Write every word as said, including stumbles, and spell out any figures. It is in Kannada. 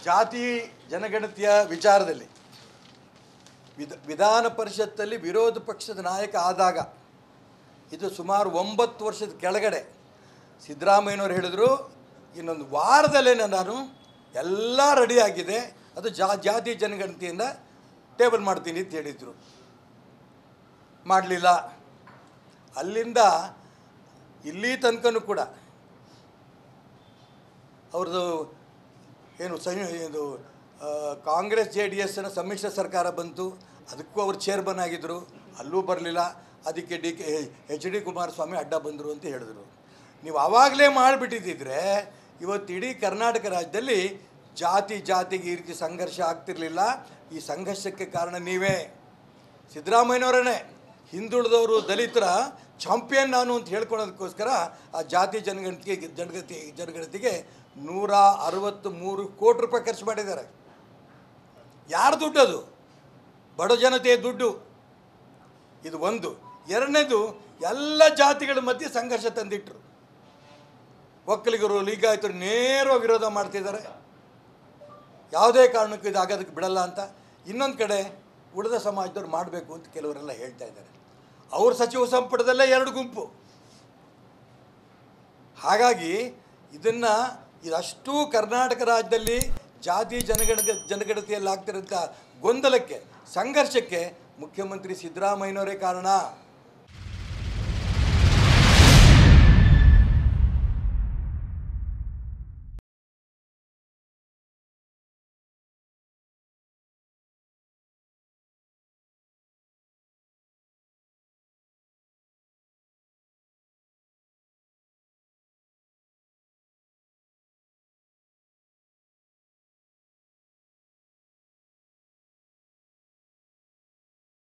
ಜಾತಿ ಜನಗಣತಿಯ ವಿಚಾರದಲ್ಲಿ ವಿಧ ವಿಧಾನ ಪರಿಷತ್ತಲ್ಲಿ ವಿರೋಧ ಪಕ್ಷದ ನಾಯಕ ಆದಾಗ ಇದು ಸುಮಾರು ಒಂಬತ್ತು ವರ್ಷದ ಕೆಳಗಡೆ ಸಿದ್ದರಾಮಯ್ಯನವರು ಹೇಳಿದರು ಇನ್ನೊಂದು ವಾರದಲ್ಲೇ ನಾನು ಎಲ್ಲ ರೆಡಿಯಾಗಿದೆ, ಅದು ಜಾ ಜಾತಿ ಜನಗಣತಿಯಿಂದ ಟೇಬಲ್ ಮಾಡ್ತೀನಿ ಅಂತ ಹೇಳಿದರು. ಮಾಡಲಿಲ್ಲ. ಅಲ್ಲಿಂದ ಇಲ್ಲಿ ತನಕನೂ ಕೂಡ ಅವ್ರದ್ದು ಏನು ಸಂಯು ಇದು ಕಾಂಗ್ರೆಸ್ ಜೆ ಡಿ ಎಸ್ನ ಸಮ್ಮಿಶ್ರ ಸರ್ಕಾರ ಬಂತು, ಅದಕ್ಕೂ ಅವರು ಚೇರ್ಮನ್ ಆಗಿದ್ದರು, ಅಲ್ಲೂ ಬರಲಿಲ್ಲ. ಅದಕ್ಕೆ D K H D Kumaraswamy ಅಡ್ಡ ಬಂದರು ಅಂತ ಹೇಳಿದ್ರು. ನೀವು ಆವಾಗಲೇ ಮಾಡಿಬಿಟ್ಟಿದ್ದಿದ್ರೆ ಇವತ್ತು ಇಡೀ ಕರ್ನಾಟಕ ರಾಜ್ಯದಲ್ಲಿ ಜಾತಿ ಜಾತಿಗೆ ಈ ರೀತಿ ಸಂಘರ್ಷ ಆಗ್ತಿರಲಿಲ್ಲ. ಈ ಸಂಘರ್ಷಕ್ಕೆ ಕಾರಣ ನೀವೇ, ಸಿದ್ದರಾಮಯ್ಯನವರೇ. ಹಿಂದುಳಿದವರು ದಲಿತರ ಚಾಂಪಿಯನ್ ನಾನು ಅಂತ ಹೇಳ್ಕೊಳ್ಳೋದಕ್ಕೋಸ್ಕರ ಆ ಜಾತಿ ಜನಗಣತಿಗೆ ಜನಗಣತಿ ಜನಗಣತಿಗೆ ನೂರ ಅರವತ್ತು ಮೂರು ಕೋಟಿ ರೂಪಾಯಿ ಖರ್ಚು ಮಾಡಿದ್ದಾರೆ. ಯಾರ ದುಡ್ಡು ಅದು? ಬಡ ಜನತೆಯ ದುಡ್ಡು. ಇದು ಒಂದು. ಎರಡನೇದು, ಎಲ್ಲ ಜಾತಿಗಳ ಮಧ್ಯೆ ಸಂಘರ್ಷ ತಂದಿಟ್ಟರು. ಒಕ್ಕಲಿಗರು ಲಿಂಗಾಯತರು ನೇರವಾಗಿ ವಿರೋಧ ಮಾಡ್ತಿದ್ದಾರೆ, ಯಾವುದೇ ಕಾರಣಕ್ಕೂ ಇದು ಆಗೋದಕ್ಕೆ ಬಿಡಲ್ಲ ಅಂತ. ಇನ್ನೊಂದು ಕಡೆ ಉಳಿದ ಸಮಾಜದವ್ರು ಮಾಡಬೇಕು ಅಂತ ಕೆಲವರೆಲ್ಲ ಹೇಳ್ತಾ ಇದ್ದಾರೆ. ಅವ್ರ ಸಚಿವ ಸಂಪುಟದಲ್ಲೇ ಎರಡು ಗುಂಪು. ಹಾಗಾಗಿ ಇದನ್ನು ಇದಷ್ಟು ಕರ್ನಾಟಕ ರಾಜ್ಯದಲ್ಲಿ ಜಾತಿ ಜನಗಣ ಜನಗಣತಿಯಲ್ಲಿ ಆಗ್ತಿರೋಂಥ ಗೊಂದಲಕ್ಕೆ, ಸಂಘರ್ಷಕ್ಕೆ ಮುಖ್ಯಮಂತ್ರಿ ಸಿದ್ದರಾಮಯ್ಯನವರೇ ಕಾರಣ.